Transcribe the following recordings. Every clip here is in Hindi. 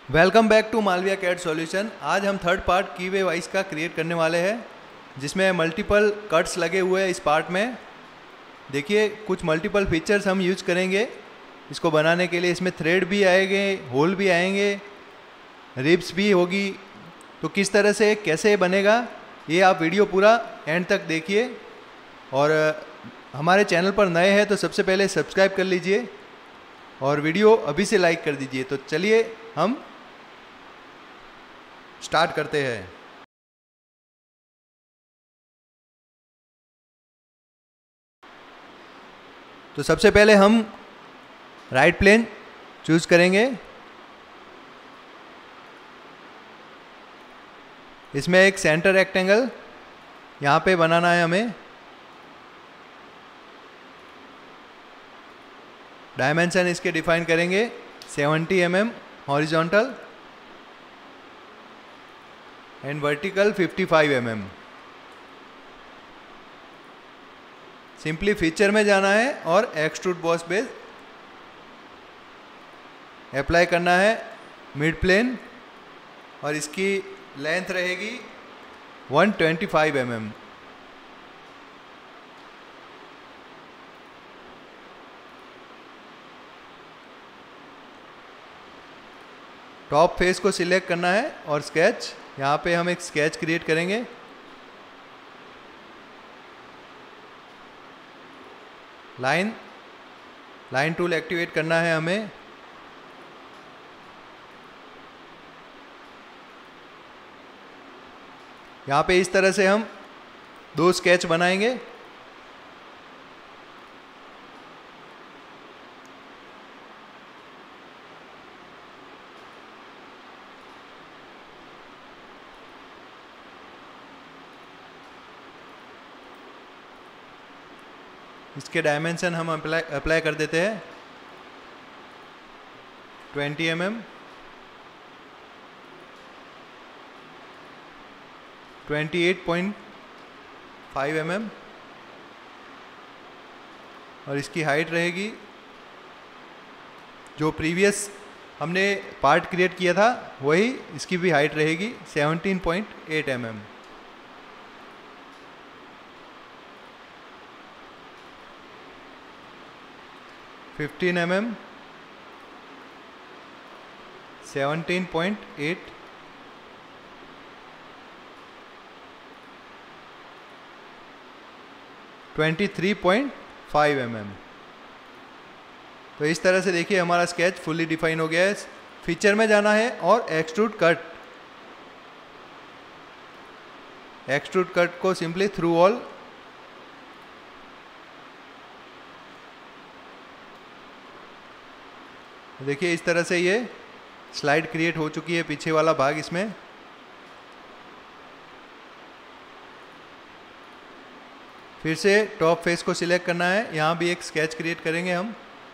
Welcome back to Malviya CAD solution. आज हम थर्ड पार्ट कीवे वाइस का क्रिएट करने वाले हैं, जिसमें मल्टीपल कट्स लगे हुए हैं। इस पार्ट में देखिए कुछ मल्टीपल फीचर्स हम यूज करेंगे इसको बनाने के लिए। इसमें थ्रेड भी आएंगे, होल भी आएंगे, रिब्स भी होगी। तो किस तरह से कैसे बनेगा ये आप वीडियो पूरा एंड तक देखिए। और हमारे चैनल पर नए हैं तो सबसे पहले सब्सक्राइब कर लीजिए और वीडियो अभी से लाइक कर दीजिए। तो चलिए हम स्टार्ट करते हैं। तो सबसे पहले हम राइट प्लेन चूज करेंगे। इसमें एक सेंटर रेक्टेंगल यहाँ पे बनाना है हमें। डायमेंशन इसके डिफाइन करेंगे 70 mm horizontal and vertical 55 mm। Simply feature में जाना है और एक्सट्रूड बॉस बेस अप्लाई करना है मिड प्लेन, और इसकी लेंथ रहेगी 125 mm। टॉप फेस को सिलेक्ट करना है और स्केच, यहाँ पे हम एक स्केच क्रिएट करेंगे। लाइन टूल एक्टिवेट करना है हमें। यहाँ पे इस तरह से हम दो स्केच बनाएंगे। इसके डायमेंशन हम अप्लाई कर देते हैं 20 mm, 28.5 mm, और इसकी हाइट रहेगी जो प्रीवियस हमने पार्ट क्रिएट किया था वही इसकी भी हाइट रहेगी 17.8 mm। $15 mm, 17.8, 23.5 mm। तो इस तरह से देखिए हमारा स्केच फुल्ली डिफाइन हो गया है। फीचर में जाना है और एक्सट्रूड कट को सिंपली थ्रू ऑल देखिए इस तरह से ये स्लाइड क्रिएट हो चुकी है पीछे वाला भाग इसमें। फिर से टॉप फेस को सिलेक्ट करना है, यहाँ भी एक स्केच क्रिएट करेंगे हम।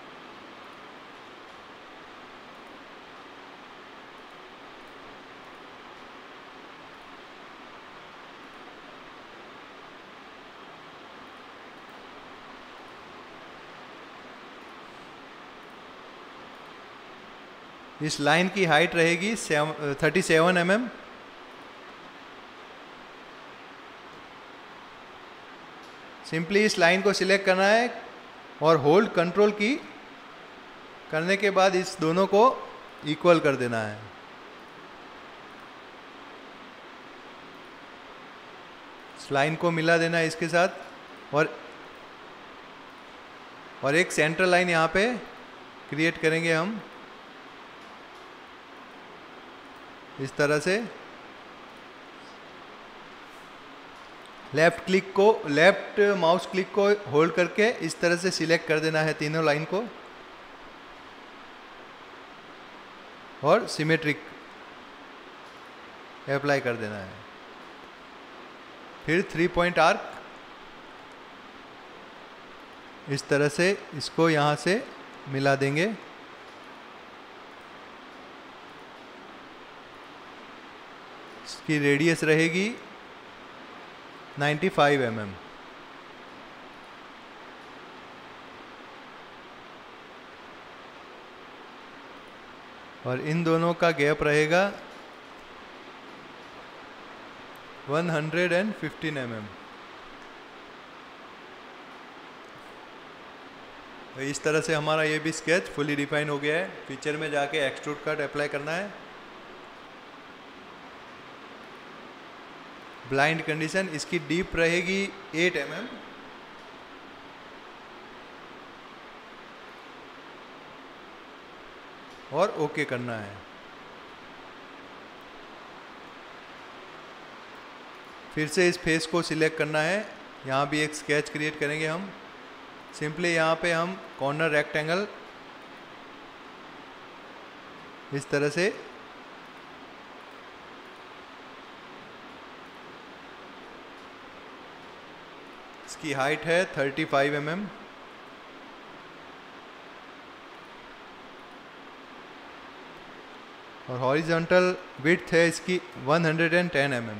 इस लाइन की हाइट रहेगी 37 mm। सिंपली इस लाइन को सिलेक्ट करना है और होल्ड कंट्रोल की करने के बाद इस दोनों को इक्वल कर देना है। इस लाइन को मिला देना है इसके साथ, और एक सेंटर लाइन यहाँ पे क्रिएट करेंगे हम इस तरह से। लेफ्ट माउस क्लिक को होल्ड करके इस तरह से सिलेक्ट कर देना है तीनों लाइन को, और सिमेट्रिक अप्लाई कर देना है। फिर 3 पॉइंट आर्क इस तरह से इसको यहाँ से मिला देंगे। इसकी रेडियस रहेगी 95 mm। और इन दोनों का गैप रहेगा 115 mm। तो इस तरह से हमारा ये भी स्केच फुली डिफाइन हो गया है। फीचर में जाके एक्सट्रूड कट अप्लाई करना है। ब्लाइंड कंडीशन, इसकी डीप रहेगी 8 mm। और ओके करना है। फिर से इस फेस को सिलेक्ट करना है। यहाँ भी एक स्केच क्रिएट करेंगे हम। सिंपली यहाँ पे हम कॉर्नर रेक्टेंगल इस तरह से इसकी हाइट है 35 mm और हॉरिजॉन्टल विड्थ है इसकी 110 mm।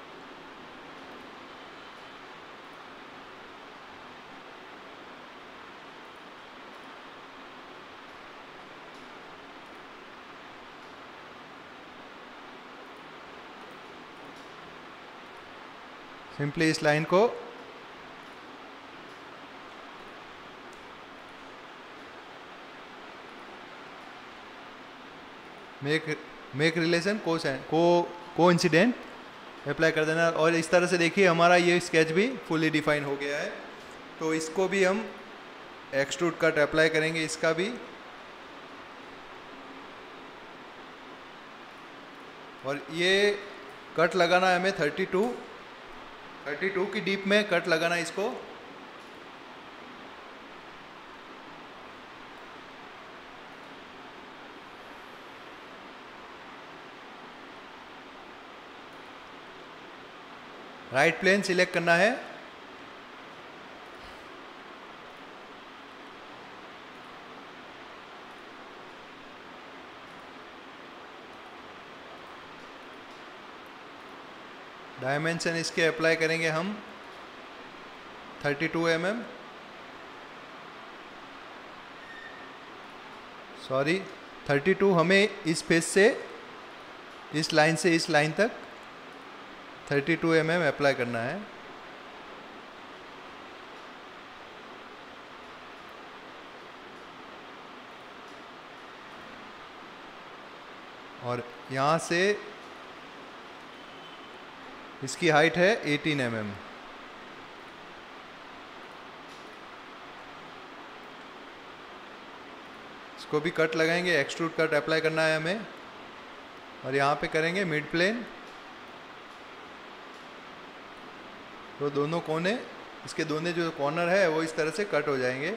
सिंपली इस लाइन को मेक रिलेशन को इंसिडेंट अप्लाई कर देना। और इस तरह से देखिए हमारा ये स्केच भी फुली डिफाइन हो गया है। तो इसको भी हम एक्सट्रूड कट अप्लाई करेंगे, इसका भी। और ये कट लगाना है हमें 32 की डीप में कट लगाना है इसको। राइट प्लेन सिलेक्ट करना है। डायमेंशन इसके अप्लाई करेंगे हम 32 mm। सॉरी 32 हमें इस फेस से इस लाइन से इस लाइन तक 32 mm अप्लाई करना है। और यहाँ से इसकी हाइट है 18 mm। इसको भी कट लगाएंगे, एक्सट्रूड कट अप्लाई करना है हमें। और यहाँ पे करेंगे मिड प्लेन। तो दोनों कोने, इसके दोनों जो कॉर्नर है वो इस तरह से कट हो जाएंगे।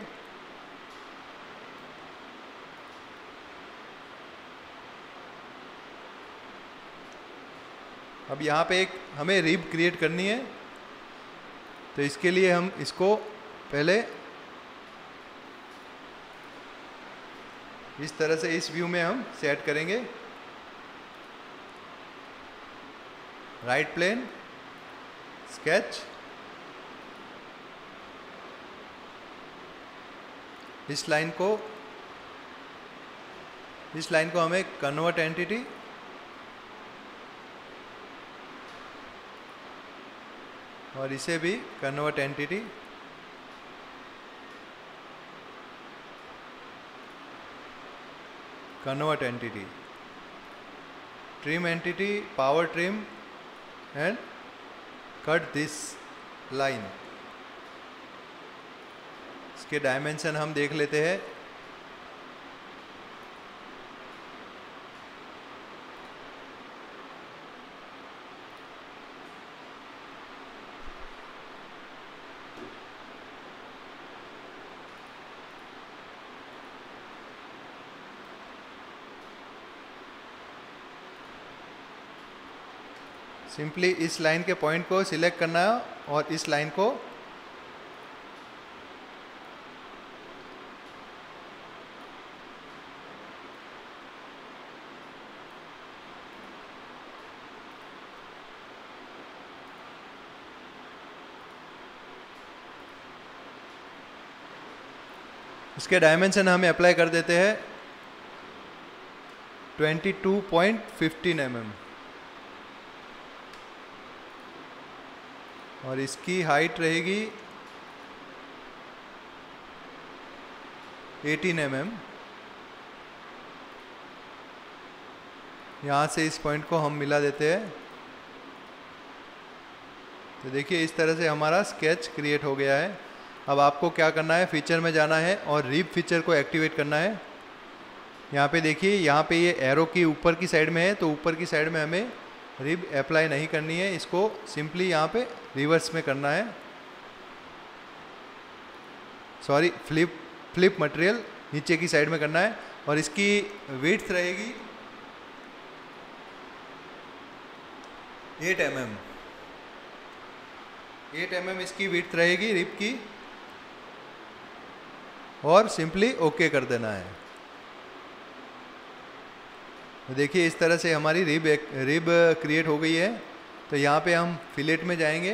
अब यहाँ पे एक हमें रिब क्रिएट करनी है। तो इसके लिए हम इसको पहले इस तरह से इस व्यू में हम सेट करेंगे। राइट प्लेन, स्केच, इस लाइन को हमें कन्वर्ट एंटिटी, और इसे भी convert entity. Convert entity, trim entity, power trim and cut this line. इसके डायमेंशन हम देख लेते हैं। सिंपली इस लाइन के पॉइंट को सिलेक्ट करना है और इस लाइन को इसके डायमेंशन हमें अप्लाई कर देते हैं। 22.15 mm और इसकी हाइट रहेगी 18 mm। यहाँ से इस पॉइंट को हम मिला देते हैं। तो देखिए इस तरह से हमारा स्केच क्रिएट हो गया है। अब आपको क्या करना है, फीचर में जाना है और रिब फीचर को एक्टिवेट करना है। यहाँ पे देखिए, यहाँ पे ये एरो की ऊपर की साइड में है, तो ऊपर की साइड में हमें रिब अप्लाई नहीं करनी है, इसको सिंपली यहाँ पे रिवर्स में करना है। सॉरी, फ्लिप मटेरियल नीचे की साइड में करना है और इसकी विड्थ रहेगी 8 mm। 8 mm इसकी विड्थ रहेगी रिब की और सिंपली ओके कर देना है। देखिए इस तरह से हमारी रिब क्रिएट हो गई है। तो यहाँ पे हम फिलेट में जाएंगे।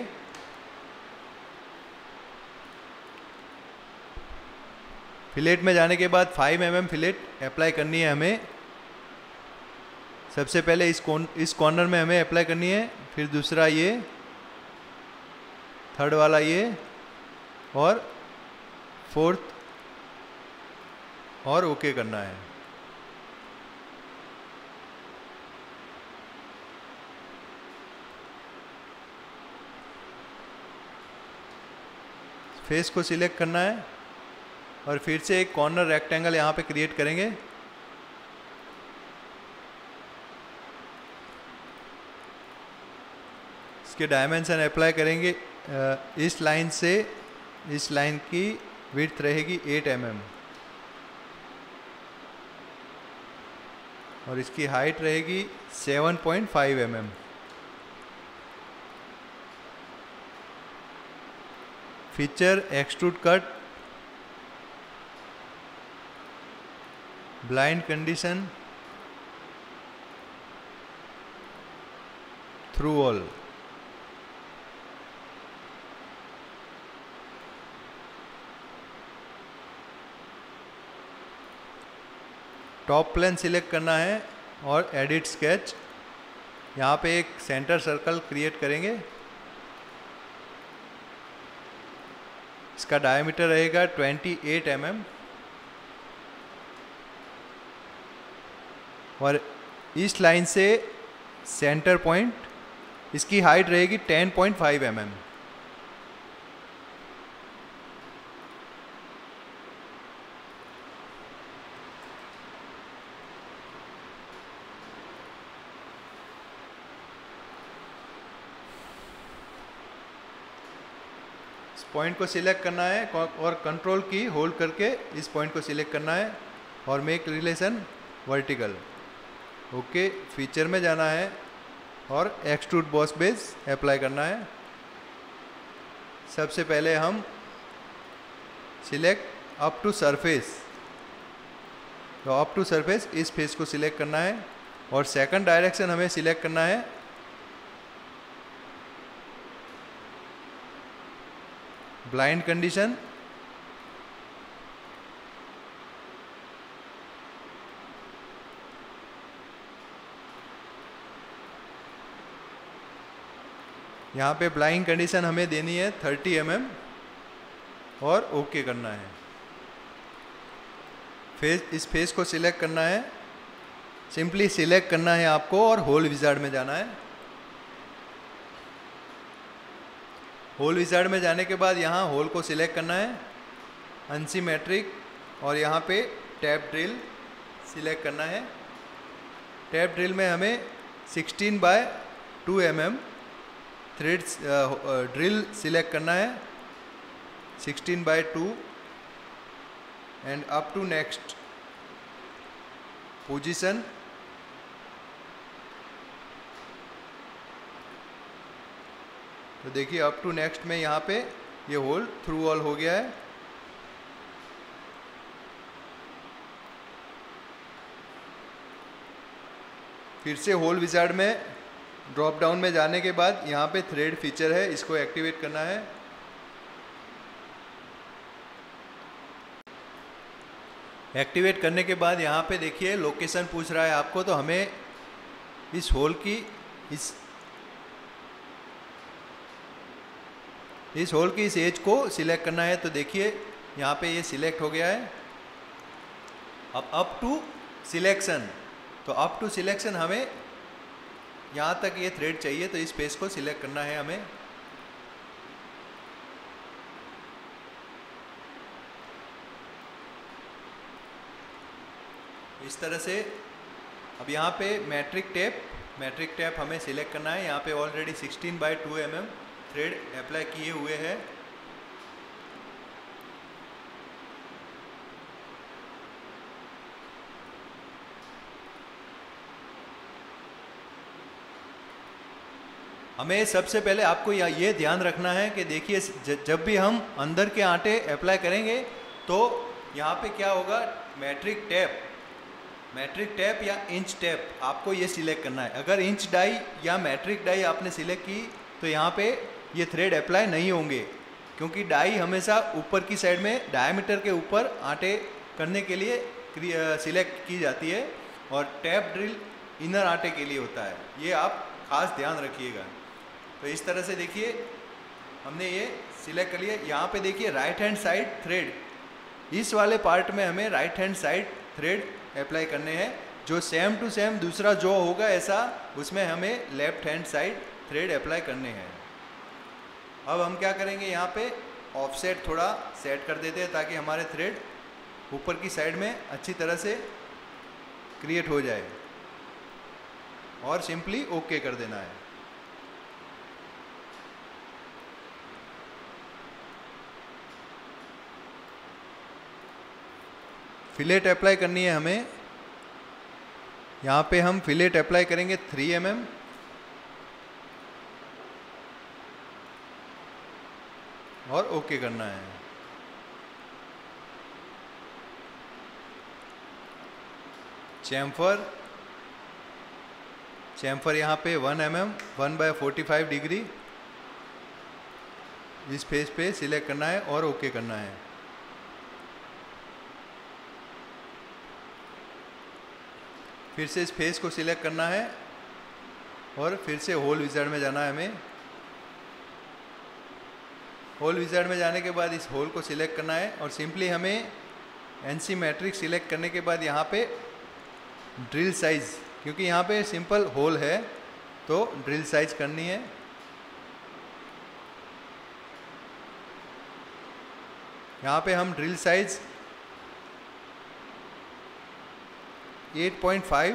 फिलेट में जाने के बाद 5 mm फिलेट अप्लाई करनी है हमें। सबसे पहले इस कॉर्नर में हमें अप्लाई करनी है, फिर दूसरा ये, थर्ड वाला ये और फोर्थ, और ओके करना है। फेस को सिलेक्ट करना है और फिर से एक कॉर्नर रेक्टेंगल यहाँ पे क्रिएट करेंगे। इसके डायमेंशन अप्लाई करेंगे। इस लाइन से इस लाइन की विड्थ रहेगी 8 mm और इसकी हाइट रहेगी 7.5 mm। Feature extrude cut, blind condition, through all. Top plane select करना है और एडिट स्केच। यहाँ पे एक सेंटर सर्कल क्रिएट करेंगे। इसका डायमीटर रहेगा 28 mm और इस लाइन से सेंटर पॉइंट, इसकी हाइट रहेगी 10.5 mm। इस पॉइंट को सिलेक्ट करना है और कंट्रोल की होल्ड करके इस पॉइंट को सिलेक्ट करना है और make relation vertical. Okay, feature में जाना है और एक्सट्रूड बॉस बेस अप्लाई करना है। सबसे पहले हम सिलेक्ट अप टू सरफेस, तो अप टू सरफेस इस फेस को सिलेक्ट करना है और सेकंड डायरेक्शन हमें सिलेक्ट करना है ब्लाइंड कंडीशन। यहाँ पे ब्लाइंड कंडीशन हमें देनी है 30 mm और ओके करना है। इस फेस को सिलेक्ट करना है, सिंपली सिलेक्ट करना है आपको और होल विजार्ड में जाना है। होल विजार्ड में जाने के बाद यहाँ होल को सिलेक्ट करना है, अनसिमेट्रिक, और यहाँ पे टैप ड्रिल सिलेक्ट करना है। टैप ड्रिल में हमें 16/2 mm थ्रेड्स ड्रिल सिलेक्ट करना है, 16/2 and up to next position. तो देखिए अप टू नेक्स्ट में यहाँ पे ये होल थ्रू ऑल हो गया है। फिर से होल विजार्ड में ड्रॉप डाउन में जाने के बाद यहाँ पे थ्रेड फीचर है, इसको एक्टिवेट करना है। एक्टिवेट करने के बाद यहाँ पे देखिए लोकेशन पूछ रहा है आपको, तो हमें इस होल की इस होल की इस एज को सिलेक्ट करना है। तो देखिए यहाँ पे ये सिलेक्ट हो गया है। अब अप टू सिलेक्शन, तो अप टू सिलेक्शन हमें यहाँ तक ये थ्रेड चाहिए, तो इस पेज को सिलेक्ट करना है हमें। इस तरह से अब यहाँ पे मैट्रिक टैप हमें सिलेक्ट करना है। यहाँ पे ऑलरेडी 16/2 mm थ्रेड अप्लाई किए हुए हैं। हमें सबसे पहले आपको ये ध्यान रखना है कि देखिए जब भी हम अंदर के आटे अप्लाई करेंगे तो यहाँ पे क्या होगा, मैट्रिक टैप या इंच टैप आपको ये सिलेक्ट करना है। अगर इंच डाई या मैट्रिक डाई आपने सिलेक्ट की तो यहाँ पे ये थ्रेड अप्लाई नहीं होंगे, क्योंकि डाई हमेशा ऊपर की साइड में डायमीटर के ऊपर आटे करने के लिए सिलेक्ट की जाती है, और टैप ड्रिल इनर आटे के लिए होता है। ये आप खास ध्यान रखिएगा। तो इस तरह से देखिए हमने ये सिलेक्ट कर लिया। यहाँ पे देखिए राइट हैंड साइड थ्रेड, इस वाले पार्ट में हमें right hand side thread apply करने हैं। जो सेम टू सेम दूसरा जो होगा ऐसा, उसमें हमें left hand side thread apply करने हैं। अब हम क्या करेंगे, यहाँ पे ऑफसेट थोड़ा सेट कर देते हैं ताकि हमारे थ्रेड ऊपर की साइड में अच्छी तरह से क्रिएट हो जाए, और सिंपली ओके कर देना है। फिलेट अप्लाई करनी है हमें। यहाँ पे हम फिलेट अप्लाई करेंगे 3 mm, और ओके करना है। चैम्फर यहाँ पे 1 mm 1/45 डिग्री इस फेस पे सिलेक्ट करना है और ओके करना है। फिर से इस फेस को सिलेक्ट करना है और फिर से होल विजार्ड में जाना है हमें। होल विजार्ड में जाने के बाद इस होल को सिलेक्ट करना है, और सिंपली हमें एनसी मैट्रिक सिलेक्ट करने के बाद यहाँ पे ड्रिल साइज, क्योंकि यहाँ पे सिंपल होल है तो ड्रिल साइज करनी है। यहाँ पे हम ड्रिल साइज 8.5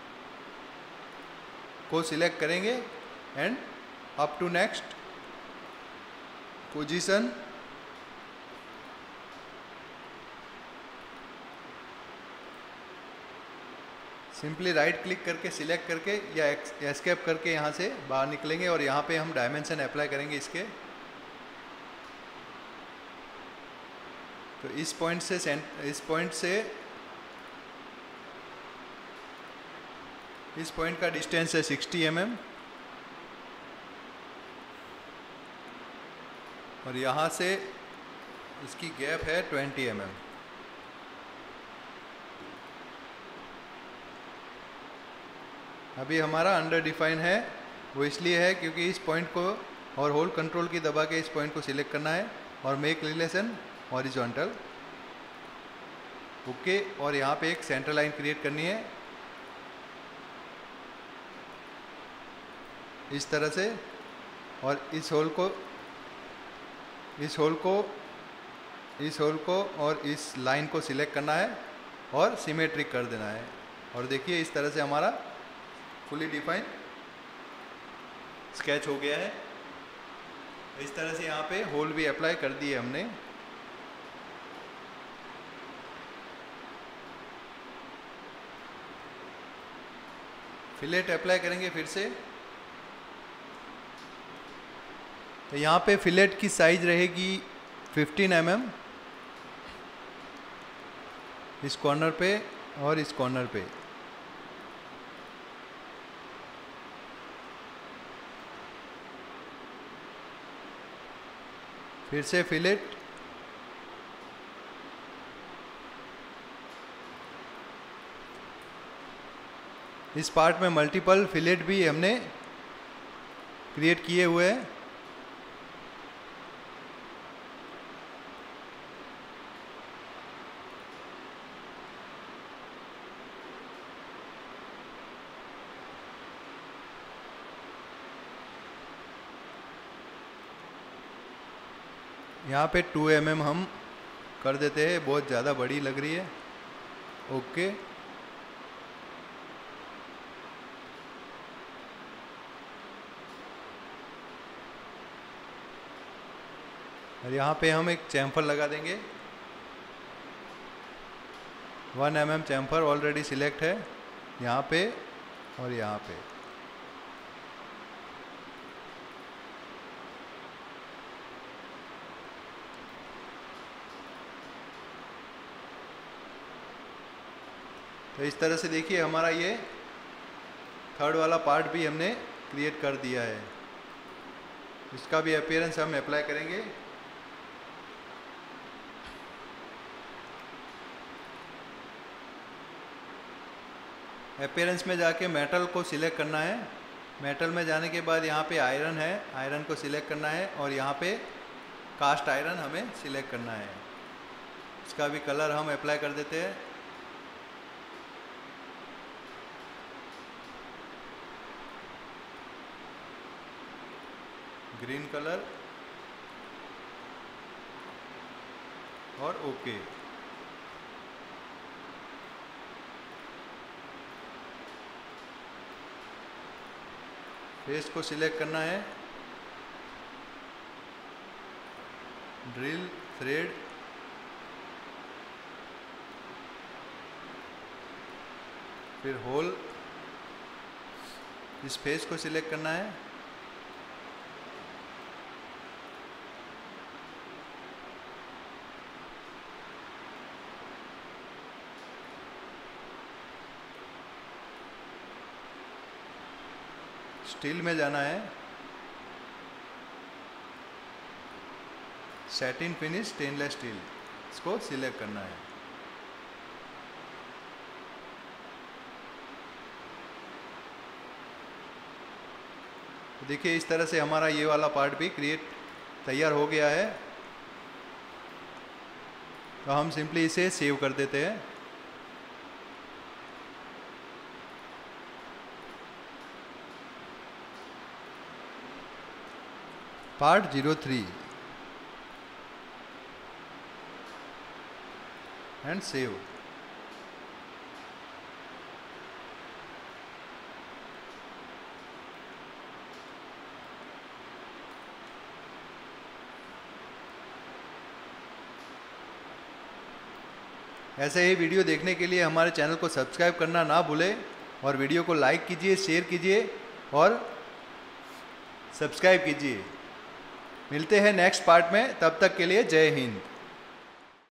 को सिलेक्ट करेंगे and up to next position. Simply right click करके सिलेक्ट करके या एस्केप करके यहाँ से बाहर निकलेंगे, और यहाँ पे हम डायमेंशन अप्लाई करेंगे इसके। तो इस पॉइंट का डिस्टेंस है 60 mm, और यहाँ से इसकी गैप है 20 mm। अभी हमारा अंडर डिफाइन है, वो इसलिए है क्योंकि इस पॉइंट को और होल्ड कंट्रोल की दबा के इस पॉइंट को सिलेक्ट करना है और मेक रिलेशन हॉरिजॉन्टल, ओके। और यहाँ पे एक सेंटर लाइन क्रिएट करनी है इस तरह से, और इस होल को और इस लाइन को सिलेक्ट करना है और सिमेट्रिक कर देना है। और देखिए इस तरह से हमारा फुली डिफाइन स्केच हो गया है। इस तरह से यहाँ पे होल भी अप्लाई कर दिए हमने। फिलेट अप्लाई करेंगे फिर से। तो यहाँ पे फिलेट की साइज रहेगी 15 mm इस कॉर्नर पे और इस कॉर्नर पे। फिर से फिलेट, इस पार्ट में मल्टीपल फिलेट भी हमने क्रिएट किए हुए हैं। यहाँ पे 2 mm हम कर देते हैं, बहुत ज़्यादा बड़ी लग रही है। ओके, और यहाँ पे हम एक चैम्फर लगा देंगे। 1 mm चैम्फर ऑलरेडी सिलेक्ट है यहाँ पे और यहाँ पे। तो इस तरह से देखिए हमारा ये थर्ड वाला पार्ट भी हमने क्रिएट कर दिया है। इसका भी अपीयरेंस हम अप्लाई करेंगे। अपीयरेंस में जाके मेटल को सिलेक्ट करना है। मेटल में जाने के बाद यहाँ पे आयरन है, आयरन को सिलेक्ट करना है और यहाँ पे कास्ट आयरन हमें सिलेक्ट करना है। इसका भी कलर हम अप्लाई कर देते हैं। ग्रीन कलर और ओके। फेस को सिलेक्ट करना है, ड्रिल, थ्रेड, फिर होल। इस फेस को सिलेक्ट करना है। स्टील में जाना है, सैटिन फिनिश स्टेनलेस स्टील, इसको सिलेक्ट करना है। देखिए इस तरह से हमारा ये वाला पार्ट भी तैयार हो गया है। तो हम सिंपली इसे सेव कर देते हैं। Part 03 and save. ऐसे ही वीडियो देखने के लिए हमारे चैनल को सब्सक्राइब करना ना भूलें और वीडियो को लाइक कीजिए, शेयर कीजिए और सब्सक्राइब कीजिए। मिलते हैं नेक्स्ट पार्ट में, तब तक के लिए जय हिंद।